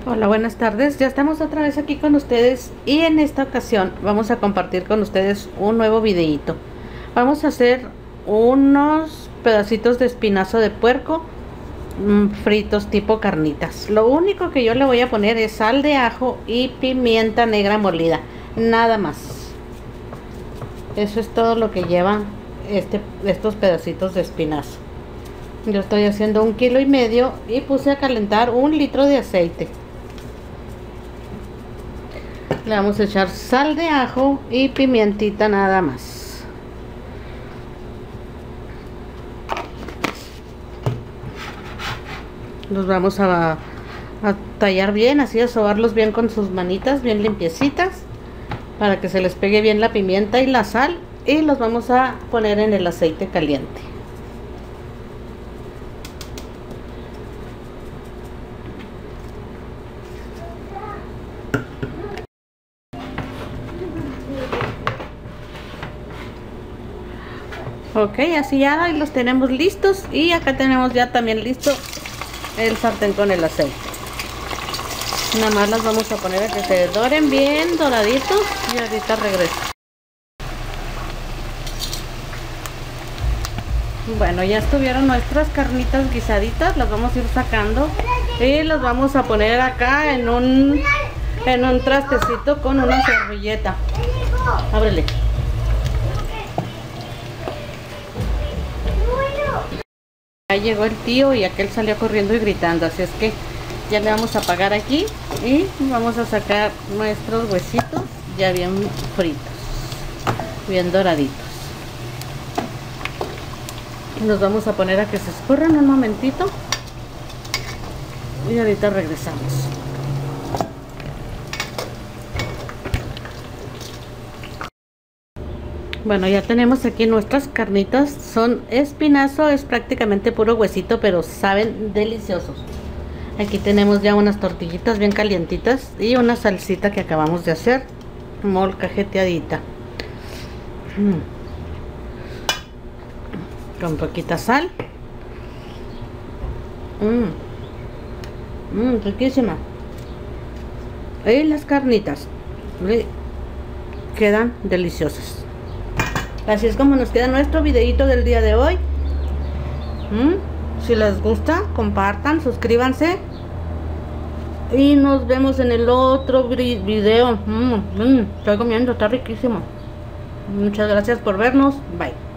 Hola, buenas tardes. Ya estamos otra vez aquí con ustedes y en esta ocasión vamos a compartir con ustedes un nuevo videíto. Vamos a hacer unos pedacitos de espinazo de puerco fritos tipo carnitas. Lo único que yo le voy a poner es sal de ajo y pimienta negra molida, nada más. Eso es todo lo que llevan estos pedacitos de espinazo. Yo estoy haciendo 1,5 kilos y puse a calentar 1 litro de aceite. Le vamos a echar sal de ajo y pimientita nada más. Los vamos a tallar bien, así a sobarlos bien con sus manitas bien limpiecitas para que se les pegue bien la pimienta y la sal, y los vamos a poner en el aceite caliente. Ok, así ya los tenemos listos, y acá tenemos ya también listo el sartén con el aceite. Nada más las vamos a poner a que se doren bien doraditos y ahorita regreso. Bueno, ya estuvieron nuestras carnitas guisaditas, las vamos a ir sacando y las vamos a poner acá en un trastecito con una servilleta. Ábrele. Ya llegó el tío y aquel salió corriendo y gritando, así es que ya le vamos a apagar aquí y vamos a sacar nuestros huesitos ya bien fritos, bien doraditos. Los vamos a poner a que se escurran un momentito y ahorita regresamos. Bueno, ya tenemos aquí nuestras carnitas. Son espinazo, es prácticamente puro huesito, pero saben deliciosos. Aquí tenemos ya unas tortillitas bien calientitas y una salsita que acabamos de hacer, molcajeteadita, con poquita sal. Riquísima. Y las carnitas quedan deliciosas. Así es como nos queda nuestro videito del día de hoy. Si les gusta, compartan, suscríbanse y nos vemos en el otro video. Estoy comiendo, está riquísimo. Muchas gracias por vernos. Bye.